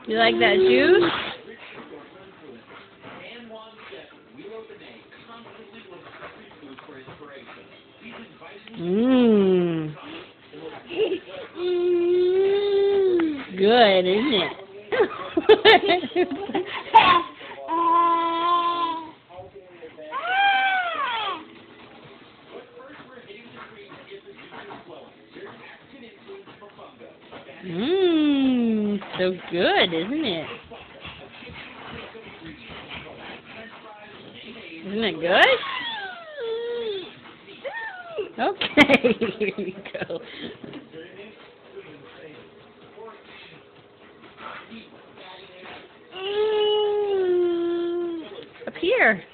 You like that juice? Mmm. Good, isn't it? Mmm. So good, isn't it? Isn't it good? Okay, here you go. Up here.